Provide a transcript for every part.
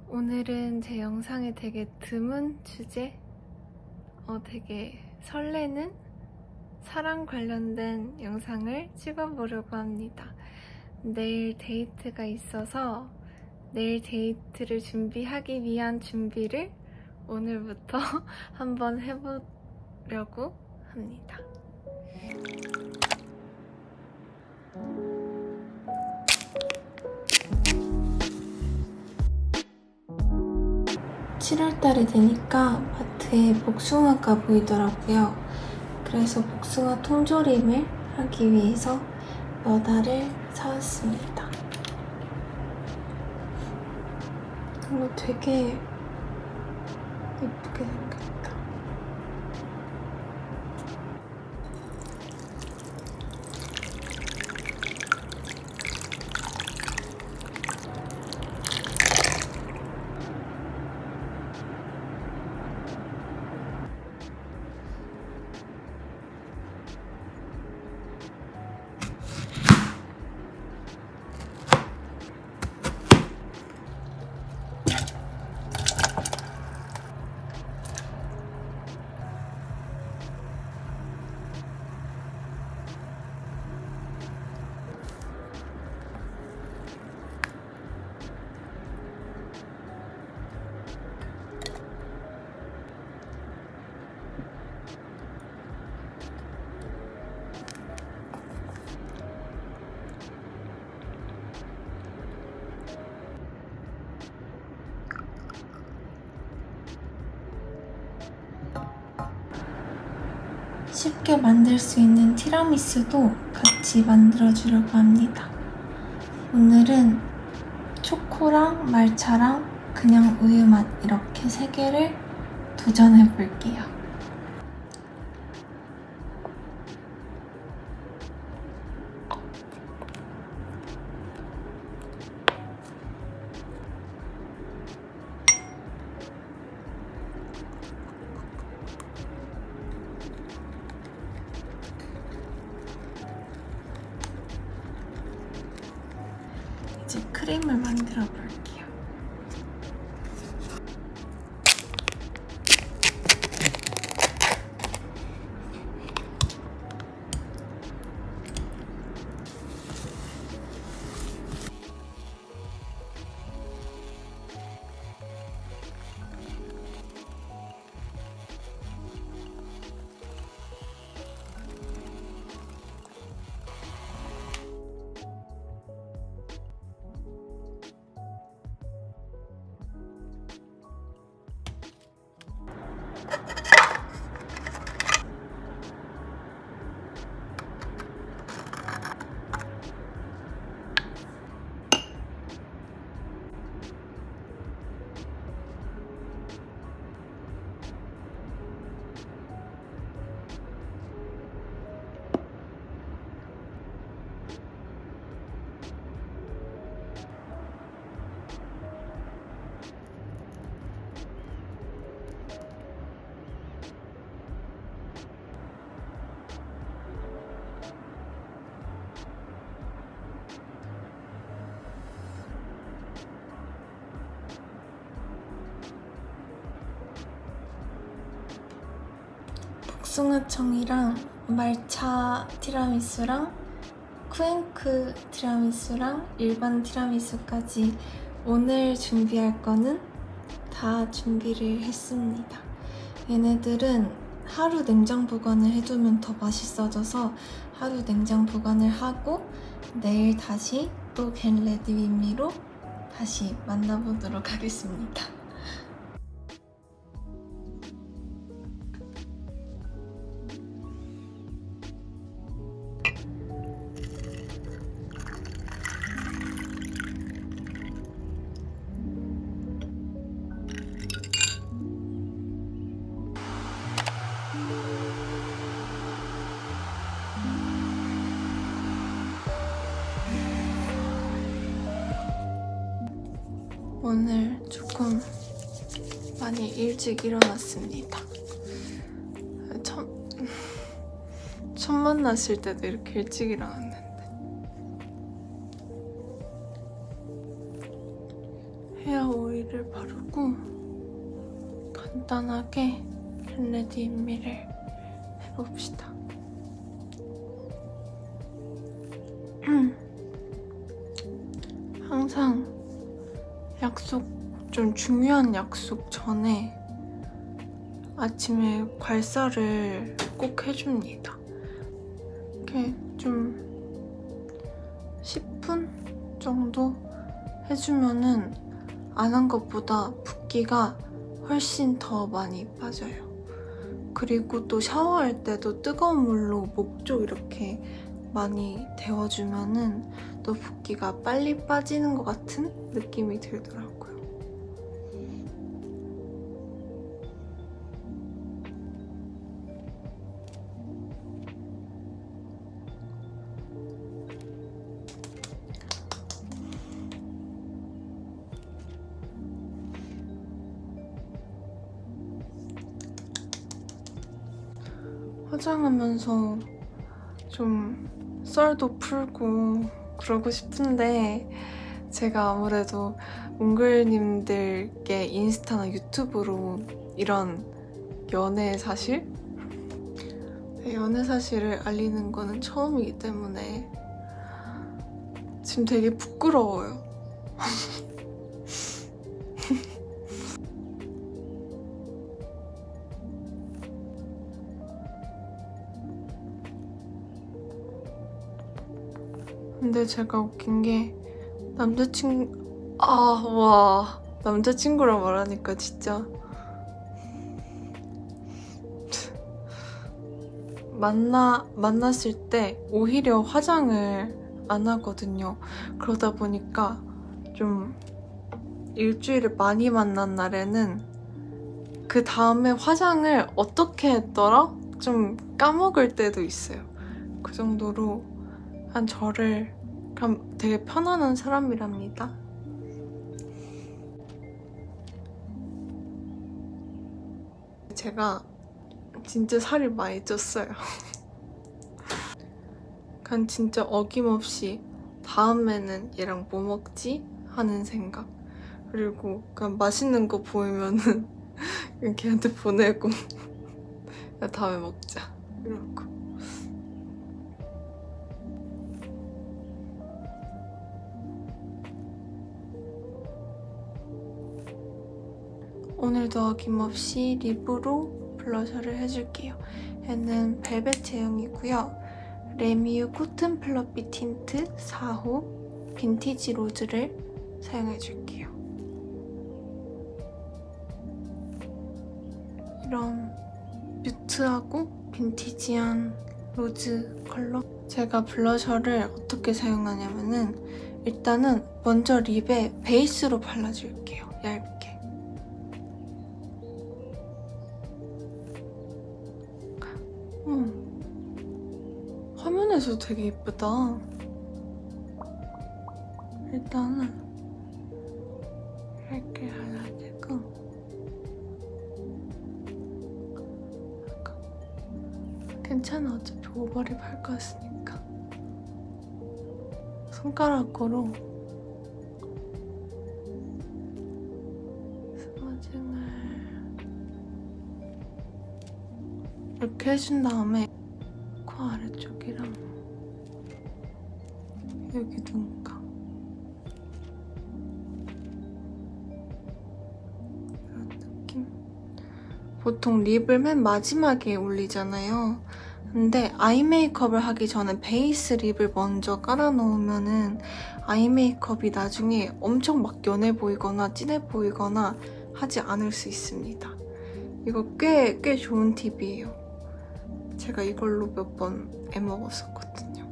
오늘은 제 영상에 되게 드문 주제? 되게 설레는 사랑 관련된 영상을 찍어보려고 합니다. 내일 데이트가 있어서 내일 데이트를 준비하기 위한 준비를 오늘부터 한번 해보려고 합니다. 7월달이 되니까 마트에 복숭아가 보이더라고요. 그래서 복숭아 통조림을 하기 위해서 몇 알을 사왔습니다. 이거 되게 예쁘게 생겼다. 쉽게 만들 수 있는 티라미수도 같이 만들어주려고 합니다. 오늘은 초코랑 말차랑 그냥 우유 맛 이렇게 3개를 도전해볼게요. 이제 크림을 만들어 볼게요. 복숭아청이랑 말차 티라미수랑 쿠앤크 티라미수랑 일반 티라미수까지 오늘 준비할 거는 다 준비를 했습니다. 얘네들은 하루 냉장 보관을 해두면 더 맛있어져서 하루 냉장 보관을 하고 내일 다시 또 겟 레디 윗 미로 다시 만나보도록 하겠습니다. 오늘 조금 많이 일찍 일어났습니다. 처음 만났을 때도 이렇게 일찍 일어났는데. 헤어 오일 오일을 바르고 간단하게 겟레디 인미를 해봅시다. 항상 좀 중요한 약속 전에 아침에 괄사를 꼭 해줍니다. 이렇게 좀 10분 정도 해주면은 안 한 것보다 붓기가 훨씬 더 많이 빠져요. 그리고 또 샤워할 때도 뜨거운 물로 목 쪽 이렇게 많이 데워주면은 또 붓기가 빨리 빠지는 것 같은 느낌이 들더라고요. 화장하면서 좀 썰도 풀고 그러고 싶은데 제가 아무래도 몽글님들께 인스타나 유튜브로 이런 연애 사실을 알리는 거는 처음이기 때문에 지금 되게 부끄러워요. 근데 제가 웃긴 게 남자친구랑 말하니까 진짜 만났을 때 오히려 화장을 안 하거든요. 그러다 보니까 좀 일주일을 많이 만난 날에는 그 다음에 화장을 어떻게 했더라? 좀 까먹을 때도 있어요. 그 정도로 저를 그럼 되게 편안한 사람이랍니다. 제가 진짜 살이 많이 쪘어요. 그냥 진짜 어김없이 다음에는 얘랑 뭐 먹지? 하는 생각. 그리고 그냥 맛있는 거 보이면은 그냥 걔한테 보내고 야 다음에 먹자 이러고. 오늘도 어김없이 립으로 블러셔를 해줄게요. 얘는 벨벳 제형이고요. 레미유 코튼 플러피 틴트 4호 빈티지 로즈를 사용해줄게요. 이런 뮤트하고 빈티지한 로즈 컬러. 제가 블러셔를 어떻게 사용하냐면은 일단은 먼저 립에 베이스로 발라줄게요. 얇게. 화면에서 되게 예쁘다. 일단은 이렇게 발라주고 괜찮아. 어차피 오버립 할 거였으니까 손가락으로 스머징을 이렇게 해준 다음에 코 아래쪽이랑 여기 눈가 이런 느낌? 보통 립을 맨 마지막에 올리잖아요. 근데 아이 메이크업을 하기 전에 베이스 립을 먼저 깔아놓으면은 아이 메이크업이 나중에 엄청 막 연해 보이거나 진해 보이거나 하지 않을 수 있습니다. 이거 꽤 좋은 팁이에요. 제가 이걸로 몇 번 애먹었었거든요.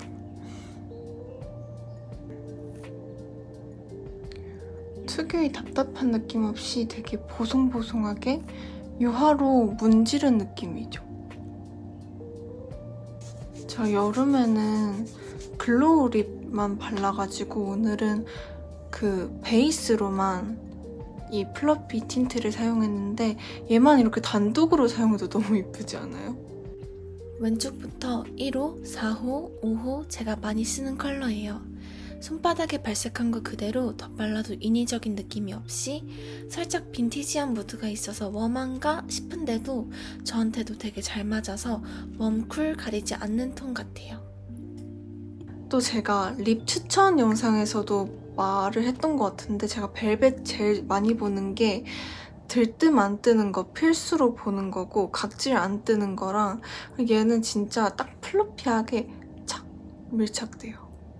특유의 답답한 느낌 없이 되게 보송보송하게 유화로 문지른 느낌이죠. 저 여름에는 글로우 립만 발라가지고 오늘은 그 베이스로만 이 플러피 틴트를 사용했는데 얘만 이렇게 단독으로 사용해도 너무 이쁘지 않아요? 왼쪽부터 1호, 4호, 5호 제가 많이 쓰는 컬러예요. 손바닥에 발색한 거 그대로 덧발라도 인위적인 느낌이 없이 살짝 빈티지한 무드가 있어서 웜한가 싶은데도 저한테도 되게 잘 맞아서 웜, 쿨 가리지 않는 톤 같아요. 또 제가 립 추천 영상에서도 말을 했던 것 같은데 제가 벨벳 제일 많이 보는 게 들뜸 안 뜨는 거 필수로 보는 거고 각질 안 뜨는 거랑 얘는 진짜 딱 플로피하게 착 밀착돼요.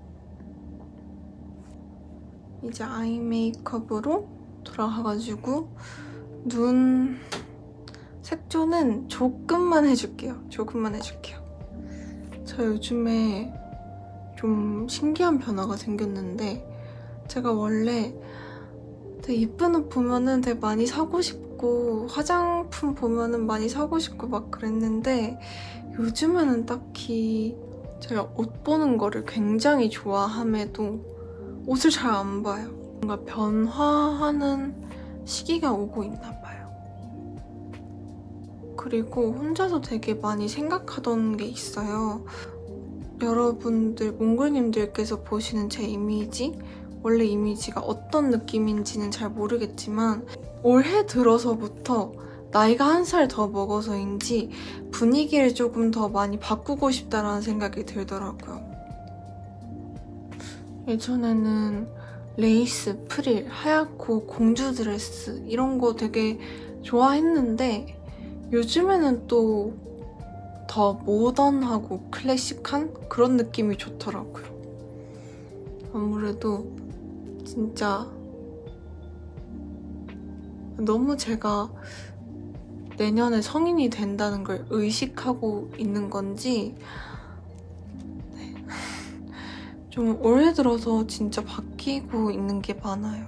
이제 아이 메이크업으로 돌아가가지고 눈 색조는 조금만 해줄게요. 조금만 해줄게요. 저 요즘에 좀 신기한 변화가 생겼는데 제가 원래 되게 예쁜 옷 보면은 되게 많이 사고 싶고 화장품 보면은 많이 사고 싶고 막 그랬는데 요즘에는 딱히 제가 옷 보는 거를 굉장히 좋아함에도 옷을 잘 안 봐요. 뭔가 변화하는 시기가 오고 있나 봐요. 그리고 혼자서 되게 많이 생각하던 게 있어요. 여러분들, 몽골님들께서 보시는 제 이미지, 원래 이미지가 어떤 느낌인지는 잘 모르겠지만 올해 들어서부터 나이가 한 살 더 먹어서인지 분위기를 조금 더 많이 바꾸고 싶다라는 생각이 들더라고요. 예전에는 레이스, 프릴, 하얗고 공주 드레스 이런 거 되게 좋아했는데 요즘에는 또 더 모던하고 클래식한 그런 느낌이 좋더라고요. 아무래도 진짜 너무 제가 내년에 성인이 된다는 걸 의식하고 있는 건지 좀 올해 들어서 진짜 바뀌고 있는 게 많아요.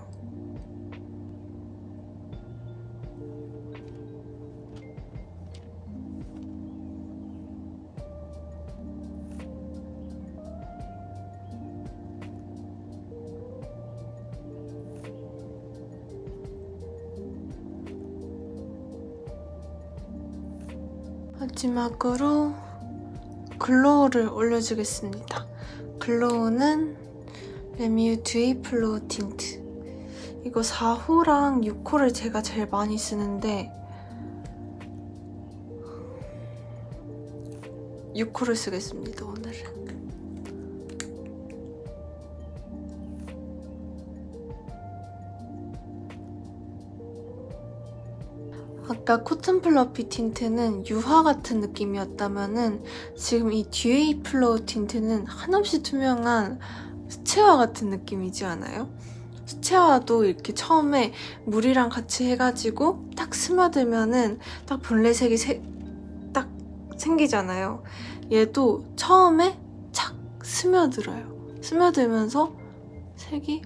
마지막으로 글로우를 올려주겠습니다. 글로우는 레뮤 듀이 플로우 틴트. 이거 4호랑 6호를 제가 제일 많이 쓰는데 6호를 쓰겠습니다, 오늘은. 아까 코튼 플러피 틴트는 유화 같은 느낌이었다면은 지금 이 듀이 플로우 틴트는 한없이 투명한 수채화 같은 느낌이지 않아요? 수채화도 이렇게 처음에 물이랑 같이 해가지고 딱 스며들면은 딱 본래색이 딱 생기잖아요. 얘도 처음에 착 스며들어요. 스며들면서 색이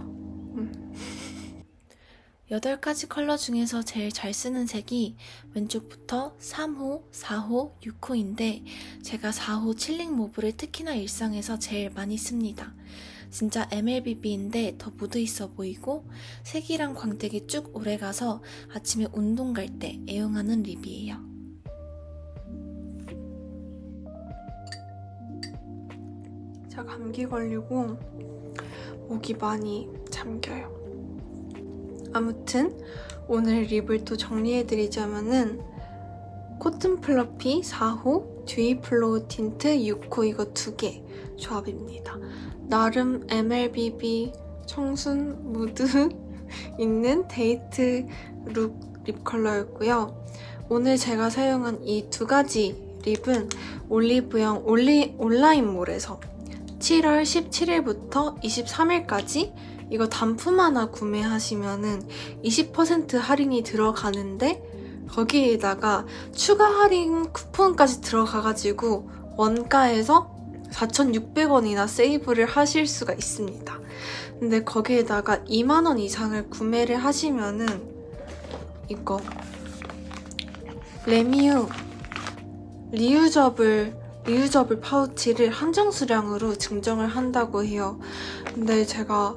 8가지 컬러 중에서 제일 잘 쓰는 색이 왼쪽부터 3호, 4호, 6호인데 제가 4호 칠링 모브를 특히나 일상에서 제일 많이 씁니다. 진짜 MLBB인데 더 무드있어 보이고 색이랑 광택이 쭉 오래가서 아침에 운동 갈 때 애용하는 립이에요. 제가 감기 걸리고 목이 많이 잠겨요. 아무튼 오늘 립을 또 정리해드리자면은 코튼 플러피 4호, 듀이 플로우 틴트 6호 이거 2개 조합입니다. 나름 MLBB 청순 무드 있는 데이트 룩 립 컬러였고요. 오늘 제가 사용한 이 2가지 립은 올리브영 온라인몰에서 7월 17일부터 23일까지 이거 단품 하나 구매하시면은 20% 할인이 들어가는데 거기에다가 추가 할인 쿠폰까지 들어가가지고 원가에서 4,600원이나 세이브를 하실 수가 있습니다. 근데 거기에다가 2만원 이상을 구매를 하시면은 이거 레뮤 리유저블 파우치를 한정 수량으로 증정을 한다고 해요. 근데 제가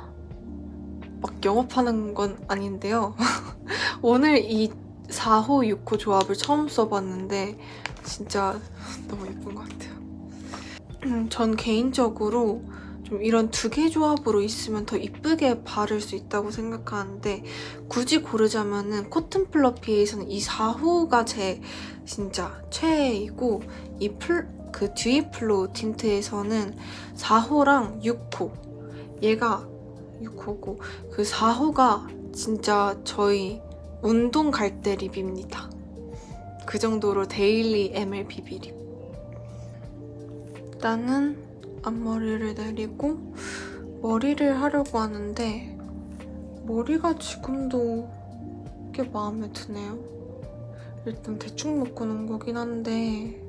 막 영업하는 건 아닌데요. 오늘 이 4호, 6호 조합을 처음 써봤는데 진짜 너무 예쁜 것 같아요. 전 개인적으로 좀 이런 두 개 조합으로 있으면 더 이쁘게 바를 수 있다고 생각하는데 굳이 고르자면은 코튼 플러피에서는 이 4호가 제 진짜 최애이고 그 듀이 플로우 틴트에서는 4호랑 6호 얘가 6호고 그 4호가 진짜 저희 운동 갈 때 립입니다. 그 정도로 데일리 MLBB 립. 일단은 앞머리를 내리고 머리를 하려고 하는데 머리가 지금도 꽤 마음에 드네요. 일단 대충 묶어 놓은 거긴 한데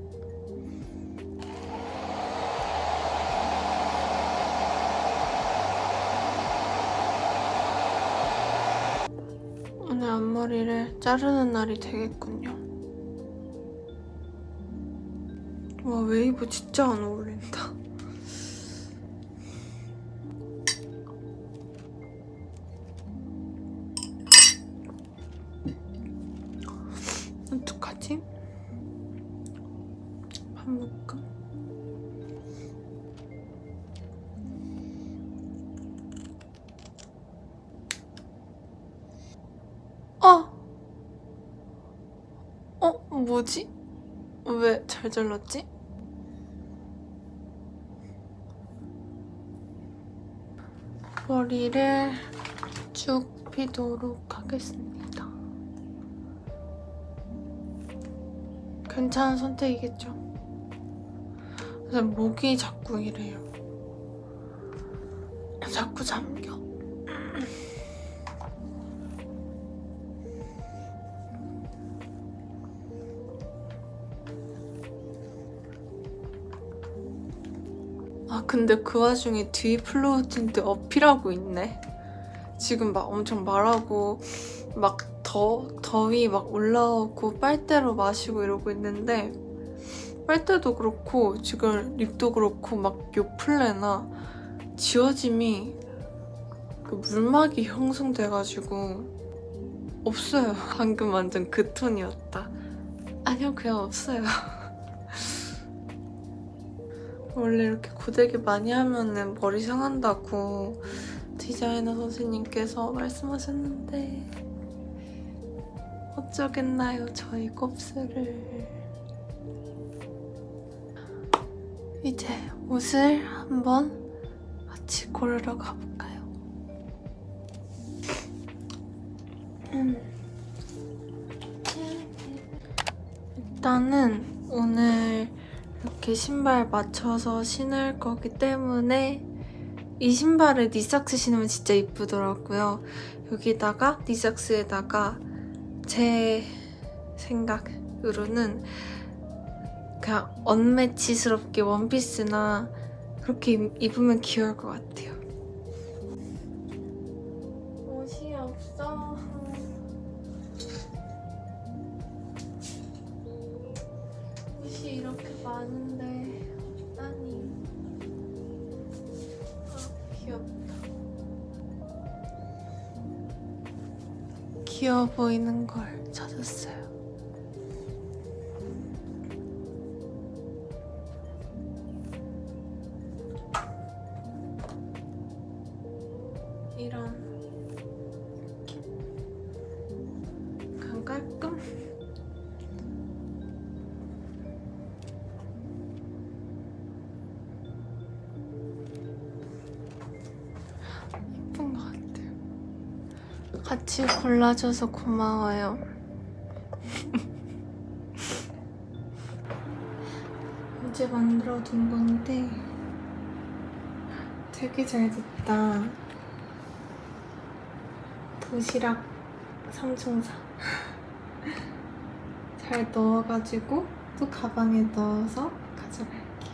오늘 앞머리를 자르는 날이 되겠군요. 와, 웨이브 진짜 안 어울린다. 어떡하지? 한 묶음? 뭐지? 왜 잘 잘랐지? 머리를 쭉 펴도록 하겠습니다. 괜찮은 선택이겠죠? 근데 목이 자꾸 이래요. 자꾸 잠겨. 아, 근데 그 와중에 듀이 플로우 틴트 어필하고 있네. 지금 막 엄청 말하고 막 더위 막 올라오고 빨대로 마시고 이러고 있는데 빨대도 그렇고 지금 립도 그렇고 막 요플레나 지워짐이 그 물막이 형성돼가지고 없어요. 방금 완전 그 톤이었다. 아니요, 그냥 없어요. 원래 이렇게 고데기 많이 하면은 머리 상한다고 디자이너 선생님께서 말씀하셨는데 어쩌겠나요, 저희 곱슬을. 이제 옷을 한번 같이 고르러 가볼까요? 일단은 오늘 이렇게 신발 맞춰서 신을 거기 때문에 이 신발을 니삭스 신으면 진짜 이쁘더라고요. 여기다가 니삭스에다가 제 생각으로는 그냥 언매치스럽게 원피스나 그렇게 입으면 귀여울 것 같아요. 옷이 없어. 옷이 이렇게 많은데 없다니. 아, 귀엽다. 귀여워 보이는 걸 찾았어요. 이런 그냥 깔끔? 예쁜 것 같아요. 같이 골라줘서 고마워요. 어제 만들어둔 건데 되게 잘 됐다. 도시락 삼총사 잘 넣어가지고 또 가방에 넣어서 가져갈게요.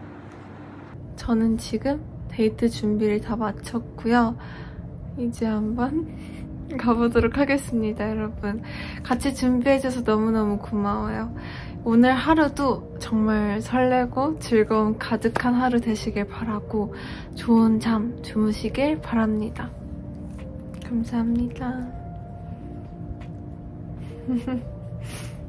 저는 지금 데이트 준비를 다 마쳤고요. 이제 한번 가보도록 하겠습니다, 여러분. 같이 준비해줘서 너무너무 고마워요. 오늘 하루도 정말 설레고 즐거움 가득한 하루 되시길 바라고 좋은 잠 주무시길 바랍니다. 감사합니다.